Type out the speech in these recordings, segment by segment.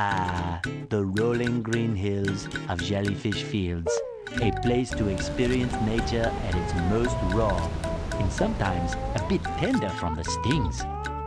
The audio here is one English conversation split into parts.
Ah, the rolling green hills of Jellyfish Fields. A place to experience nature at its most raw, and sometimes a bit tender from the stings.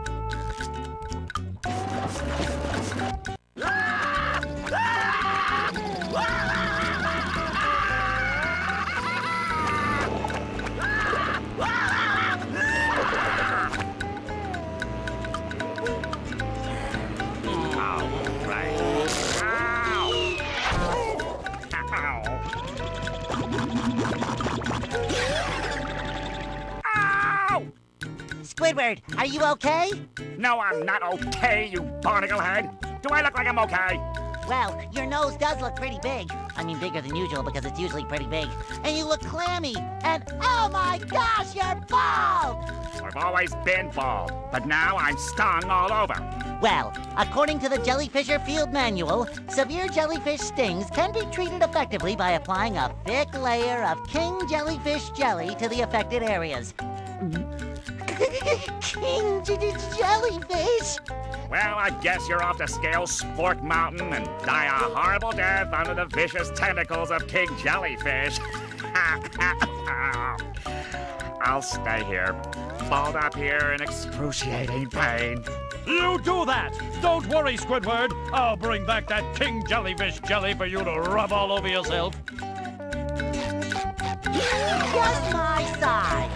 Squidward, are you okay? No, I'm not okay, you barnacle head. Do I look like I'm okay? Well, your nose does look pretty big. I mean, bigger than usual because it's usually pretty big. And you look clammy. And oh my gosh, you're bald! I've always been bald, but now I'm stung all over. Well, according to the Jellyfisher Field Manual, severe jellyfish stings can be treated effectively by applying a thick layer of king jellyfish jelly to the affected areas. King jellyfish? Well, I guess you're off to scale Spork Mountain and die a horrible death under the vicious tentacles of King Jellyfish. I'll stay here, balled up here in excruciating pain. You do that! Don't worry, Squidward. I'll bring back that King Jellyfish jelly for you to rub all over yourself. Just my side.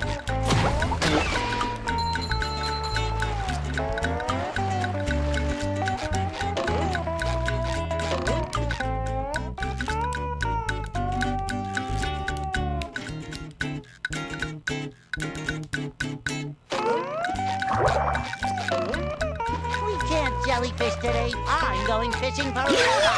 We can't jellyfish today. I'm going fishing for real.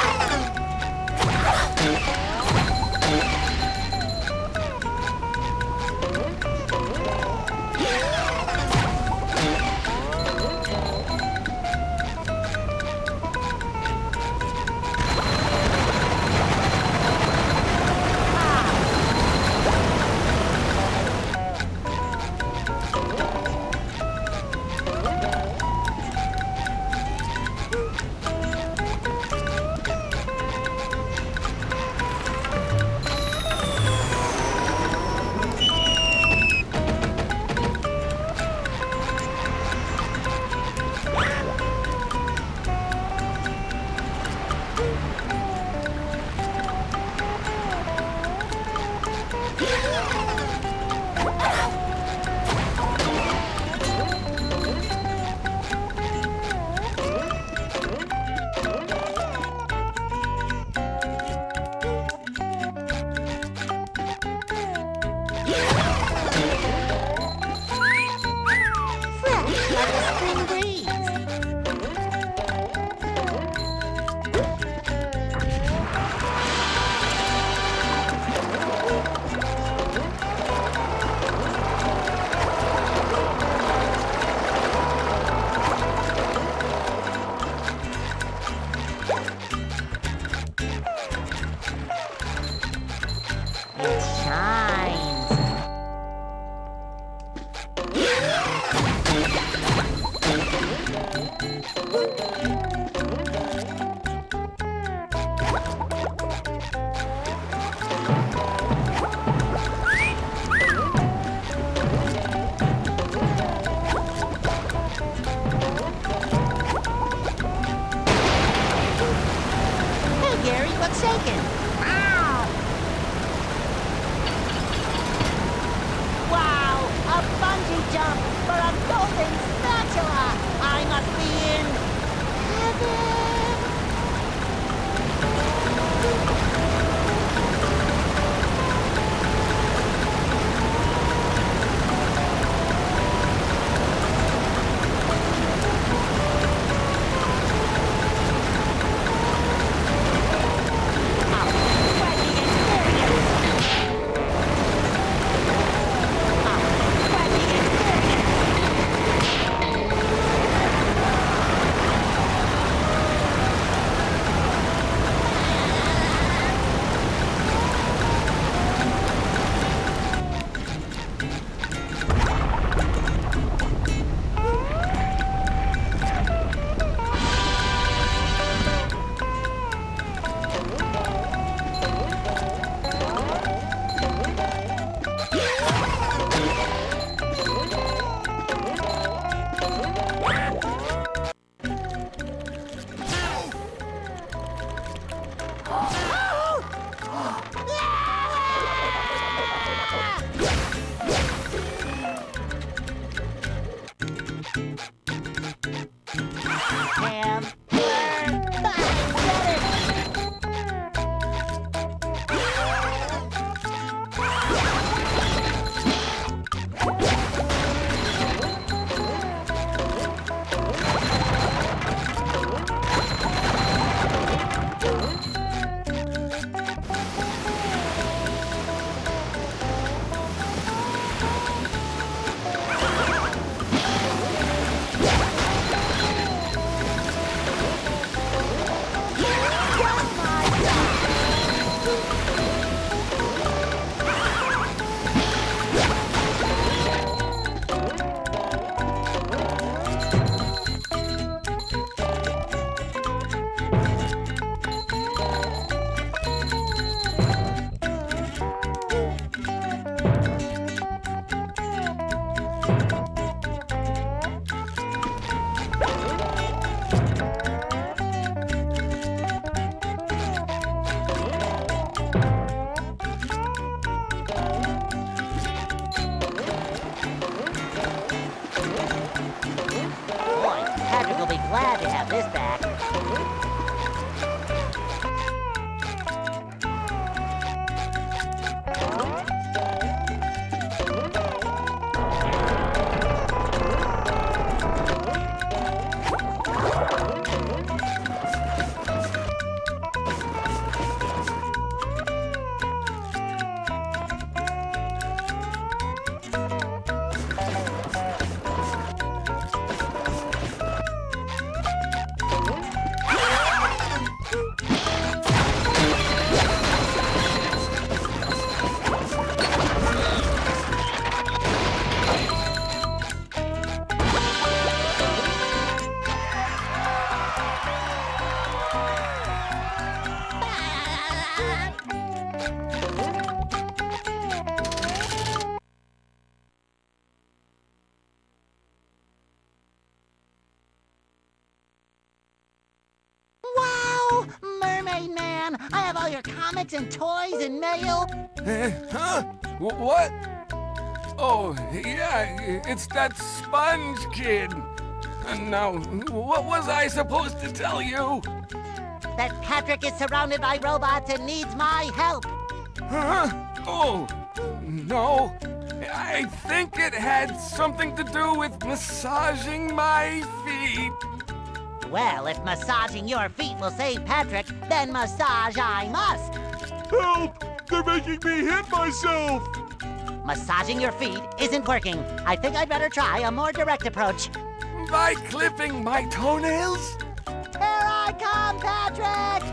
man. I have all your comics and toys and mail. Huh? What? Oh, yeah, it's that Sponge Kid. Now, what was I supposed to tell you? That Patrick is surrounded by robots and needs my help. Huh? Oh, no. I think it had something to do with massaging my feet. Well, if massaging your feet will save Patrick, then massage I must. Help! They're making me hit myself! Massaging your feet isn't working. I think I'd better try a more direct approach. By clipping my toenails? Here I come, Patrick!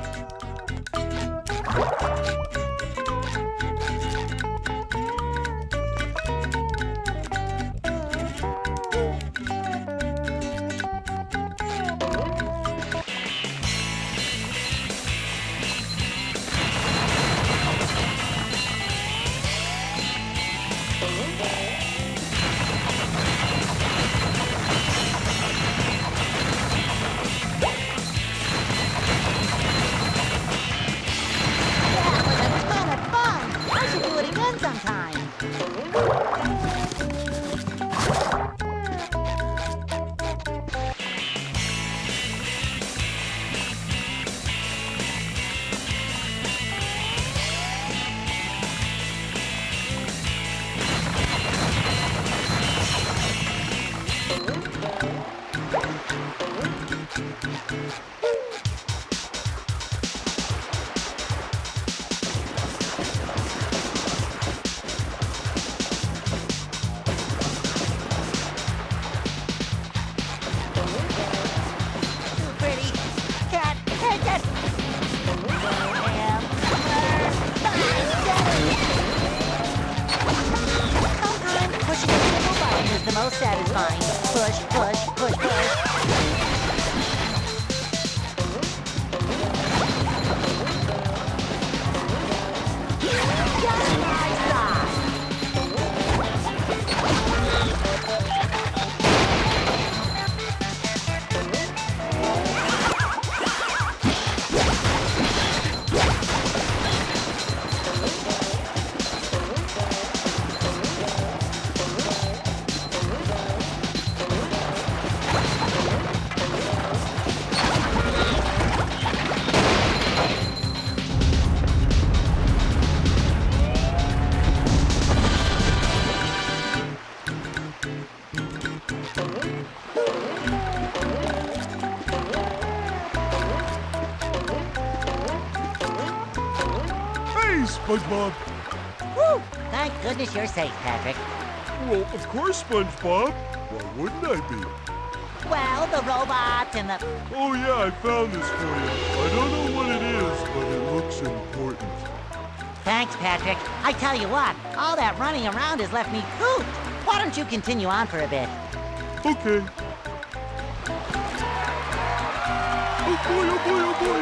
The most satisfying. Push, push, push, push. Just my size. SpongeBob. Whew! Thank goodness you're safe, Patrick. Well, of course, SpongeBob. Why wouldn't I be? Well, the robots and the... Oh, yeah, I found this for you. I don't know what it is, but it looks important. Thanks, Patrick. I tell you what, all that running around has left me pooped. Why don't you continue on for a bit? Okay. Oh, boy, oh, boy, oh, boy.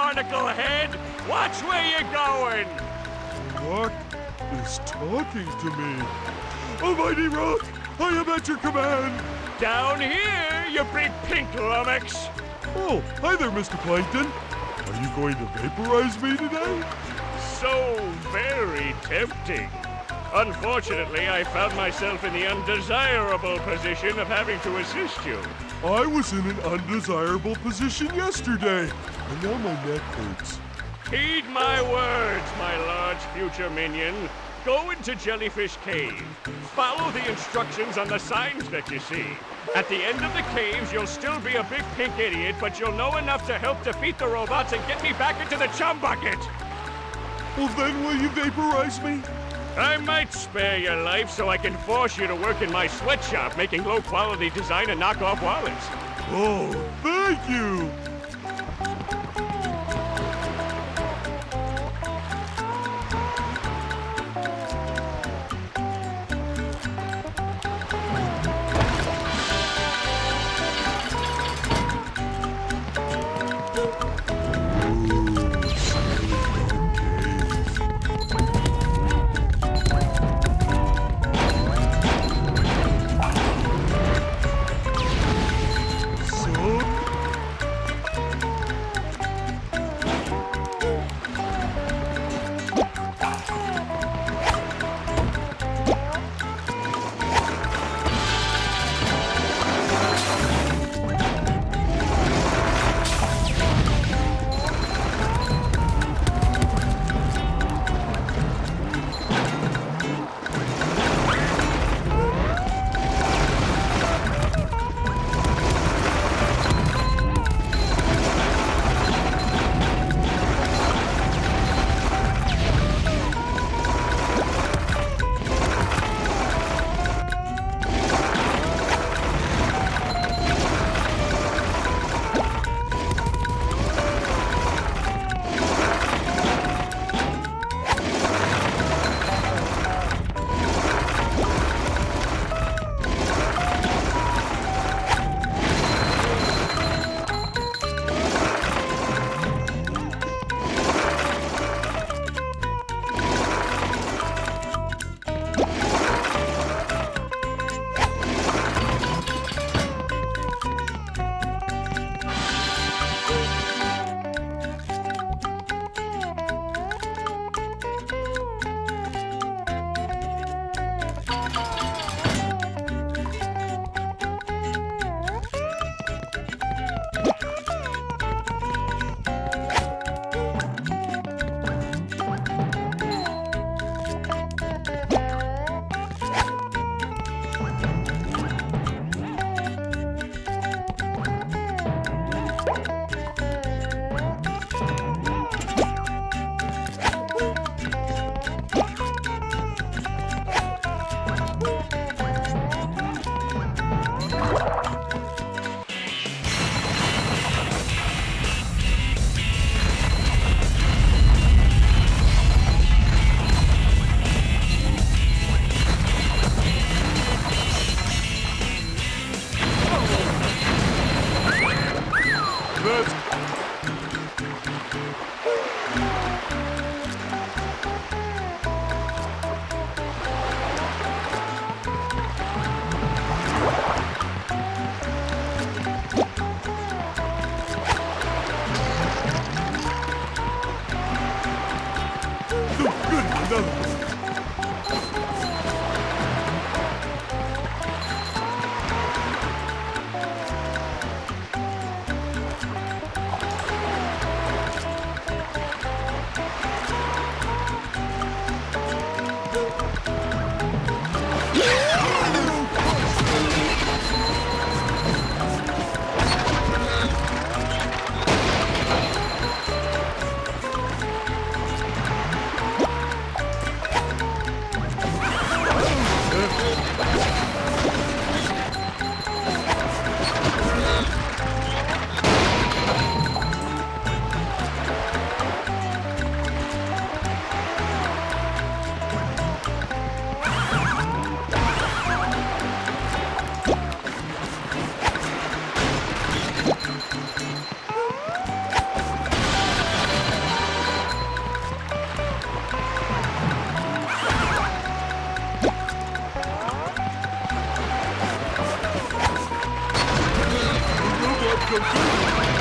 barnacle head! Watch where you're going! Rock is talking to me. Almighty Rock, I am at your command. Down here, you big pink lummox! Oh, hi there, Mr. Plankton. Are you going to vaporize me today? So very tempting. Unfortunately, I found myself in the undesirable position of having to assist you. I was in an undesirable position yesterday, and now my neck hurts. Heed my words, my large future minion. Go into Jellyfish Cave. Follow the instructions on the signs that you see. At the end of the caves, you'll still be a big pink idiot, but you'll know enough to help defeat the robots and get me back into the chum bucket. Well, then will you vaporize me? I might spare your life so I can force you to work in my sweatshop making low-quality design and knockoff wallets. Oh, thank you!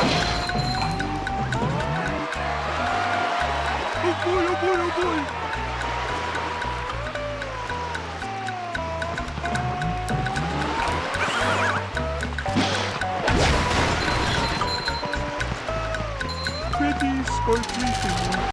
Oh boy, oh boy, oh boy! Pretty sparkly thing.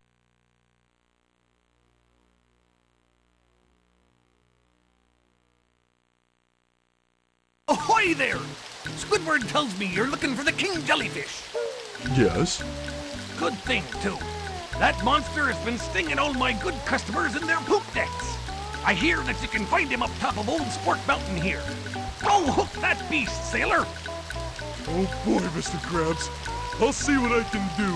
Ahoy there! Squidward tells me you're looking for the king jellyfish. Yes? Good thing, too. That monster has been stinging all my good customers in their poop decks. I hear that you can find him up top of Old Sport Mountain here. Go hook that beast, sailor! Oh boy, Mr. Krabs. I'll see what I can do.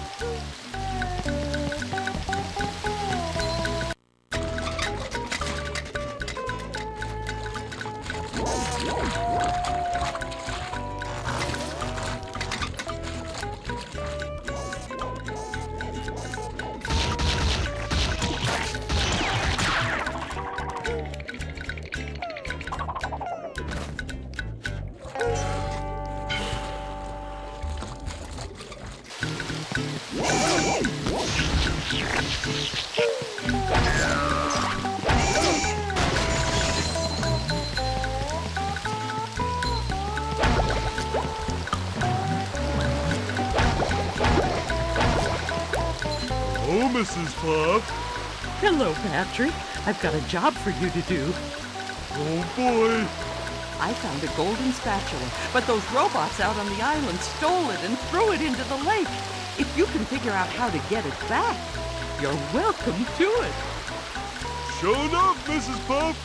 Oh, Mrs. Pop. Hello, Patrick. I've got a job for you to do. Oh boy. I found a golden spatula, but those robots out on the island stole it and threw it into the lake. If you can figure out how to get it back, you're welcome to it. Sure enough, Mrs. Puff.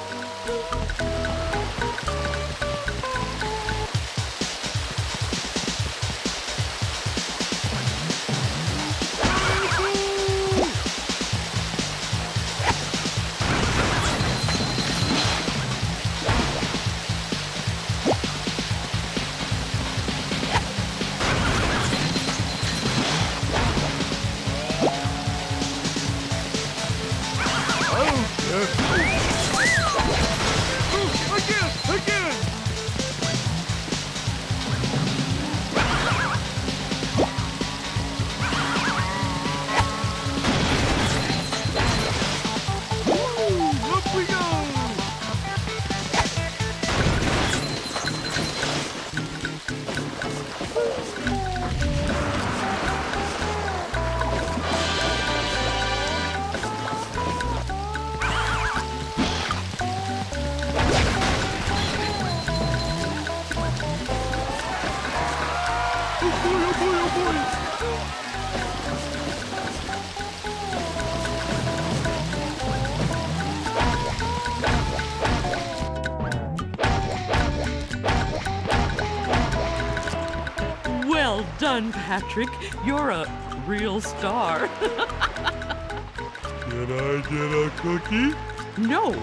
Again! Woo! Up we go! Well done, Patrick. You're a real star. Can I get a cookie? No.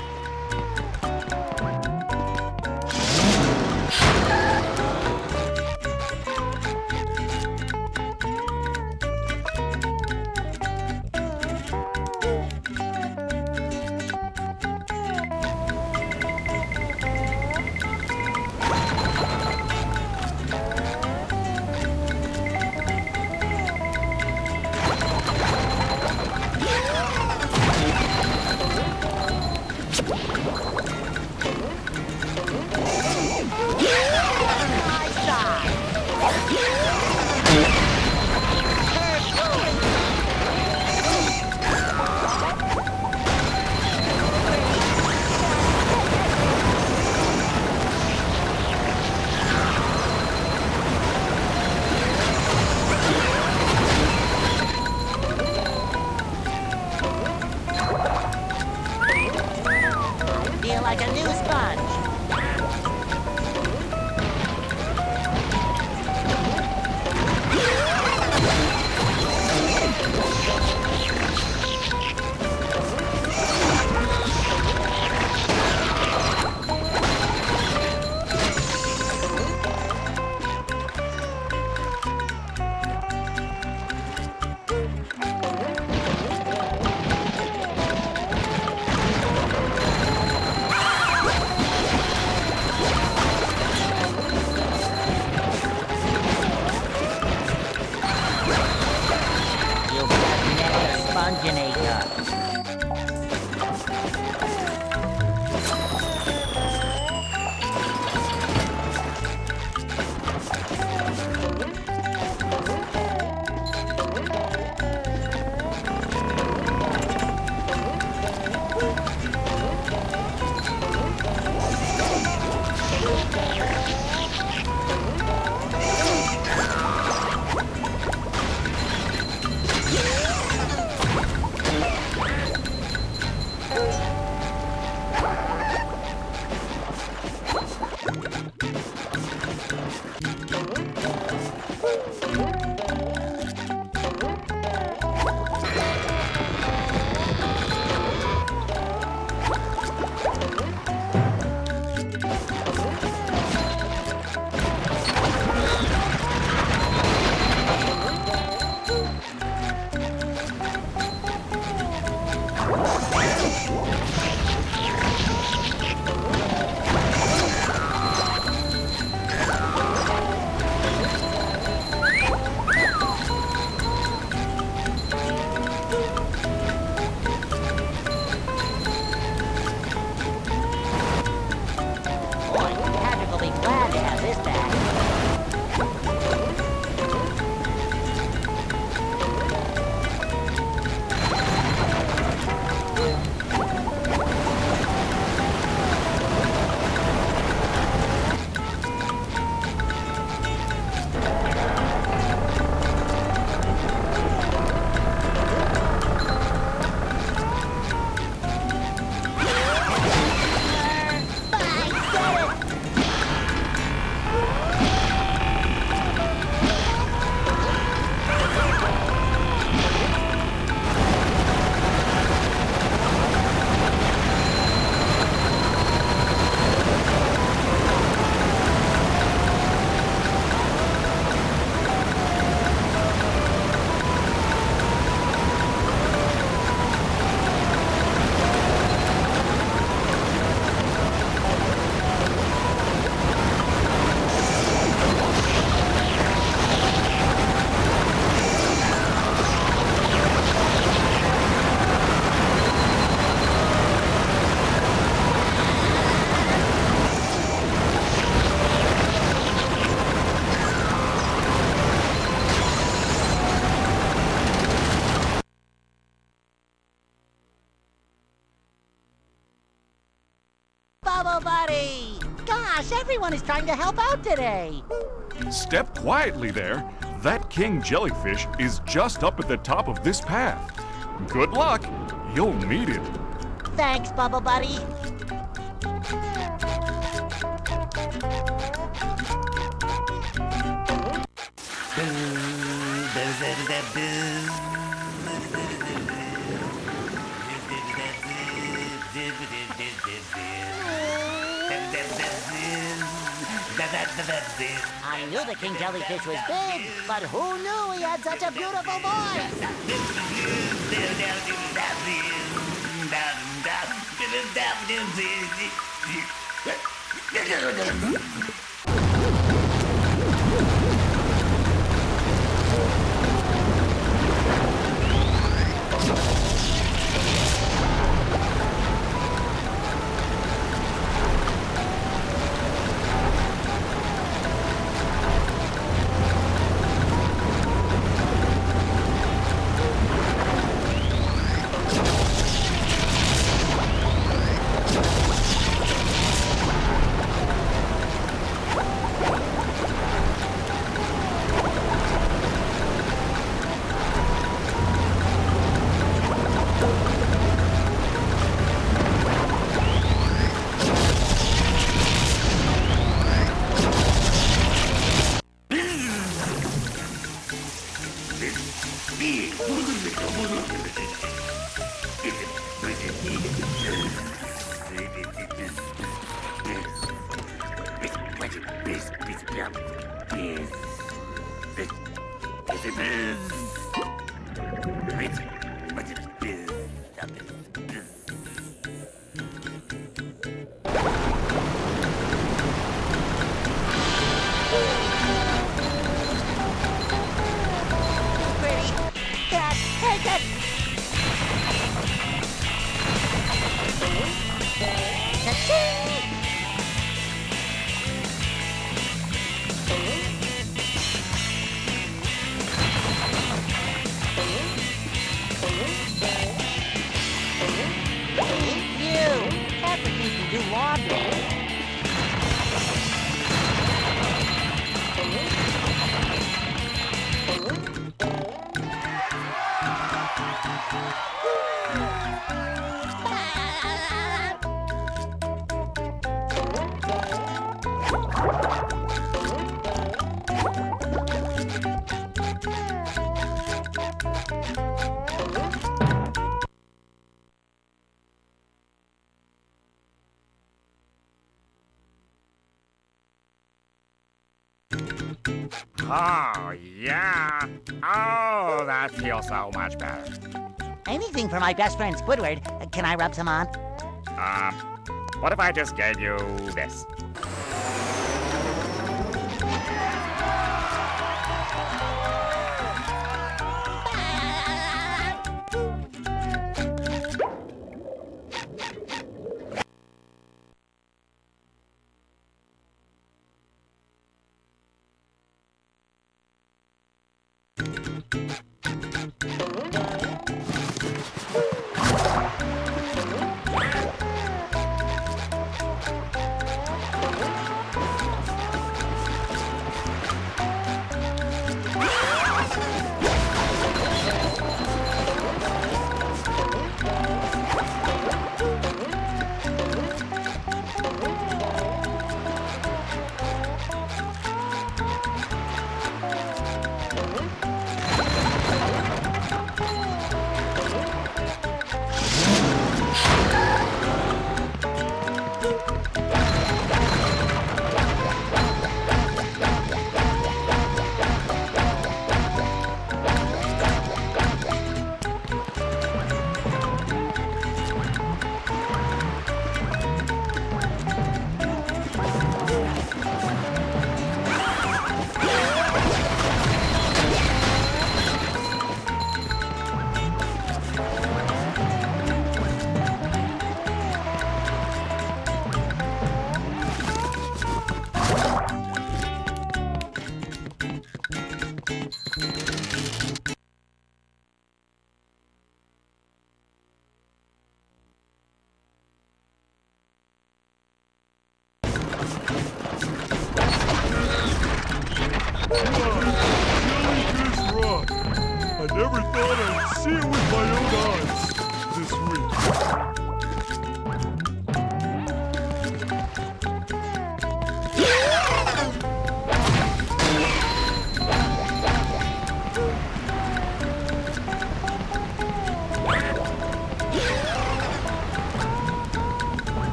Feel like a new sponge. gosh, everyone is trying to help out today. Step quietly there. That king jellyfish is just up at the top of this path. Good luck. You'll need it. Thanks, Bubble Buddy. I knew the king jellyfish was big, but who knew he had such a beautiful voice? Oh, yeah. Oh, that feels so much better. Anything for my best friend Squidward. Can I rub some on? What if I just gave you this?